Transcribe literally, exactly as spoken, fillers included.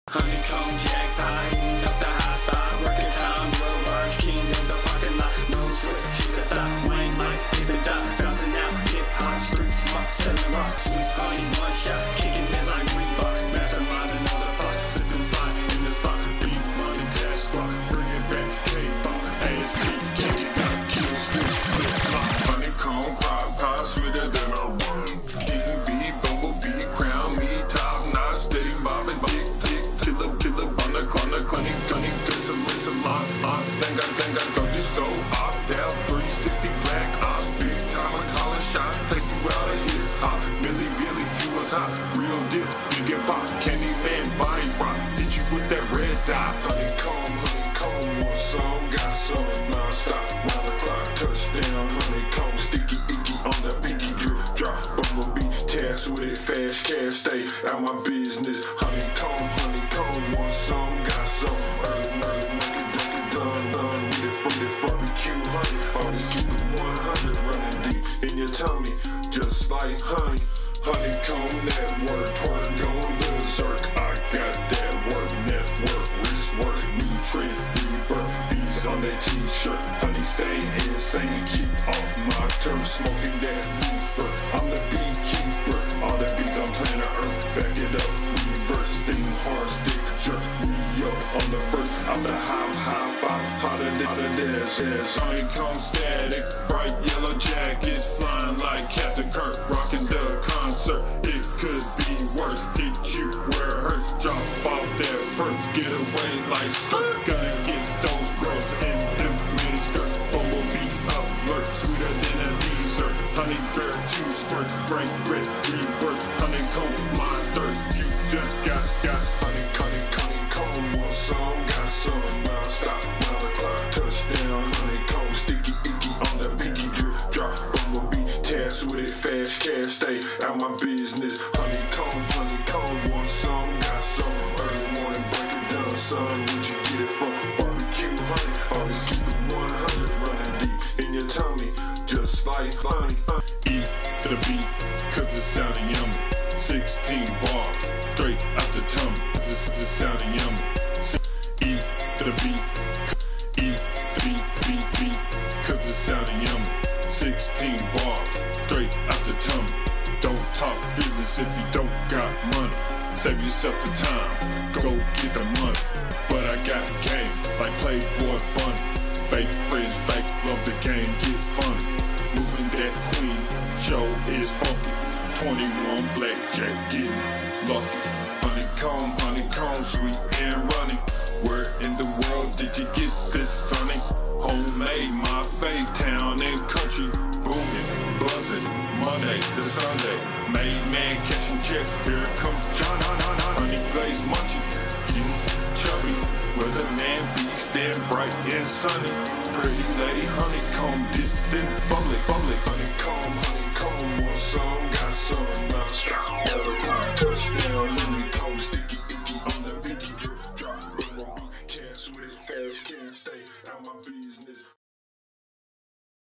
Honeycomb jackpot, hitting up the high spot, working time, real large, king in the parking lot, no switch, she's a thot, wang like, keep it dot, bouncing out, hip hop, street smart, selling rock, sweet honey, one shot, kicking it like Reeboks, mastermind another pot, slipping slide in the spot, beat money, dash squad, bring it back, K-pop, A S P, kick it out, kill switch, flip flop, honeycomb, crock pot, sweeter than a rum, king bee, bumblebee, crown me, top notch, steady bobbing, big tick, killer, killer, on the corner, clinic, gunny, good, some rinse, some lock, lock, bang, bang, bang, bang, go just so off, down, three sixty, black ops, big time, a calling shot, take you out of here, hop, Millie, Billy, you was hot, real deal, you get pop, candy man, body rock, hit you with that red dot, honeycomb, honeycomb, want some, got some, non-stop, round the clock, touchdown, honeycomb, sticky, icky, on the pinky, drip, drop, bumblebee, task with it, fast cash, stay out my business, honeycomb, honeycomb, want some, got some, early, early, make it, make it done, done, with it, fruit it, barbecue, honey, always keep it one hundred, running deep in your tummy, just like honey, honeycomb network, porn going berserk, I got that work, net worth, wrist work, new trend, rebirth, bees on that t-shirt, honey stay insane, keep off my turf, smoking that reefer, I'm the beekeeper, all the bees I'm planet earth, back it up, reverse, steam hard, stick, jerk, re-up, on the first, out the high, high five, hotter than, hotter than, says, honeycomb static, bright yellow jackets, flying like Captain Kirk, rocking the concert, it could be worse, hit you where it hurts, drop off that purse, get away like skirt, gonna get those girls in them mini skirts, bumblebee alert, sweeter than a dessert, honey bear two squirt, break red, reverse, honeycomb, my thirst, you just got, got, honey, honey, honeycomb, want some, got some, non-stop, round the clock, touchdown, honeycomb, sticky, icky, on the pinky, drip, drop, bumblebee, task with it, fast cash, stay out my business, honeycomb, honeycomb, want some, got some, early morning, break it down, son, where'd you get it from, barbecue, honey, always keep it one hundred, running deep in your tummy, just like honey, eat to the beat, cause it's sounding yummy, sixteen bars, straight out the tummy, this is sounding yummy, eat to the beat, eat the beat, beat, beat, cause it's sounding yummy, sixteen bars, straight out the tummy, don't talk business if you don't got money, save yourself the time, go get the money, but I got game, like Playboy Bunny, fake friends, fake love the game, get funny, moving that queen, show is funky, twenty-one blackjack, getting lucky, honeycomb, honeycomb, sweet and runny, where in the world did you get this, sonny, homemade, my fave, town and country, booming, buzzing, Monday to Sunday, made man catching checks, here comes John, on, on, on, honey glazed munchies, getting chubby, where the man be stand bright and sunny, pretty lady, honeycomb, dipped in bubbly, bubbly, honeycomb, honeycomb, want some, got some, non-stop.